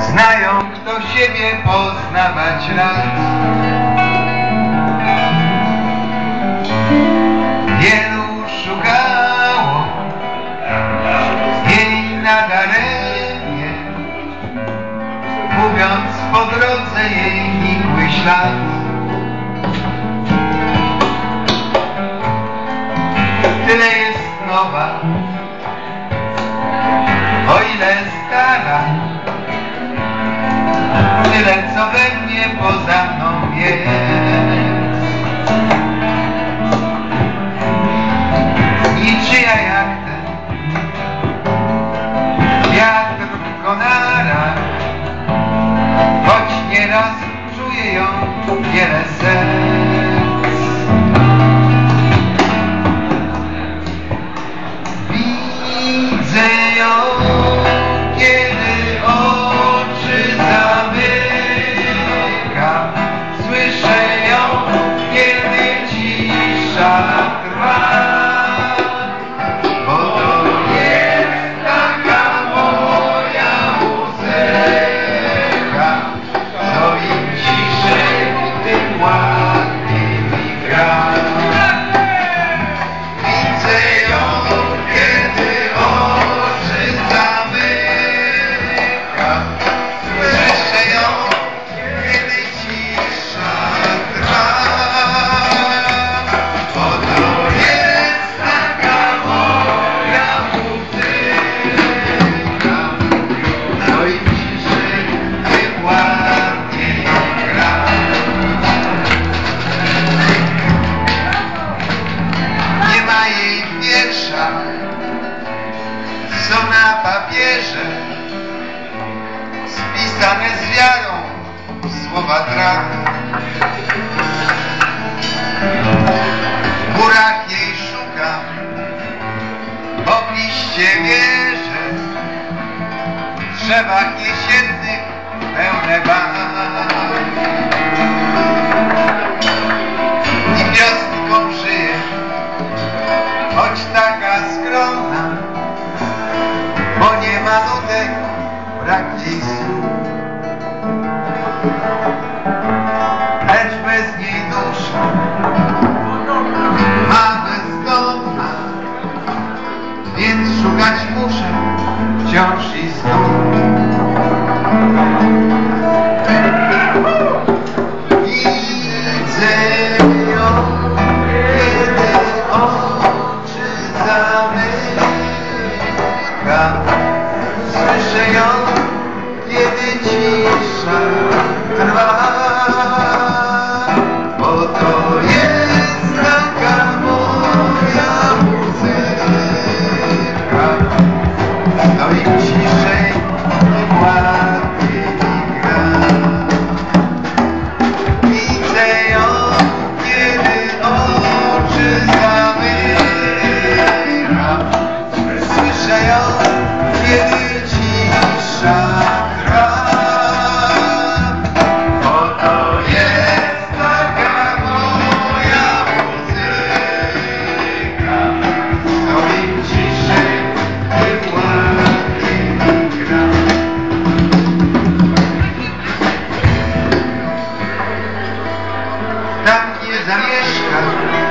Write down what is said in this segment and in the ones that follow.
Znają, kto siebie poznawać rad. Wielu szukało jej nadaremnie, mówiąc po drodze jej nikły ślad. Tyle jest nowa, o ile stara, tyle co we mnie poza mną jest. Niczyja jak ten wiatr w konarach, choć nieraz czuje ją wiele serc. Widzę ją, kiedy oczy zamykam, słyszę ją, kiedy cisza trwa, bo to jest taka moja muzyka, co im ciszej, tym ładniej mi gra. Widzę ją, kiedy oczy zamykam, słyszę ją, kiedy cisza trwa, bo to jest taka moja muzyka, co im ciszej, tym ładniej gra. Nie ma jej w wierszach, są na papierze, spisane z wiarą słowa traf. W górach jej szukam, po liście wierzę, w drzewach jesiennych pełne barw. I wiosnką żyje, choć taka skromna, bo nie ma nutek, brak dziś słów. Lecz bez niej dusza ma bezgodna, więc szukać muszę wciąż i znów. Widzę ją, kiedy oczy zamykam, słyszę ją, kiedy cisza trwa, bo to jest taka moja muzyka, no im ciszej, tym ładniej gra. Widzę ją, kiedy oczy zamykam, słyszę ją, kiedy cisza trwa, bo to jest taka moja muzyka, co im ciszej, tym ładniej gra. Tam nie zamieszka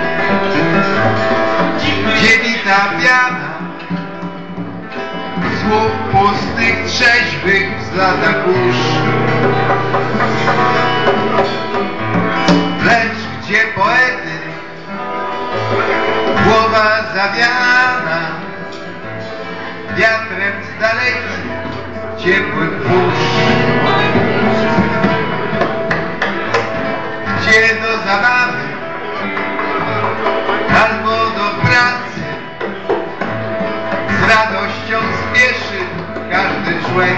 dziewita piana, słów pustych, trzeźwych z lata kurz. Lecz gdzie poety, głowa zawiana wiatrem z dalekich, ciepłych burz. Gdzie do zabawy albo do pracy z radością spieszy każdy człowiek.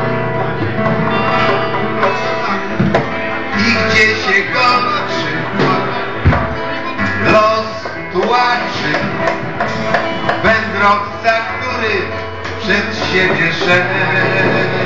I gdzie się kończy los tułaczy wędrowca, który przed siebie szedł.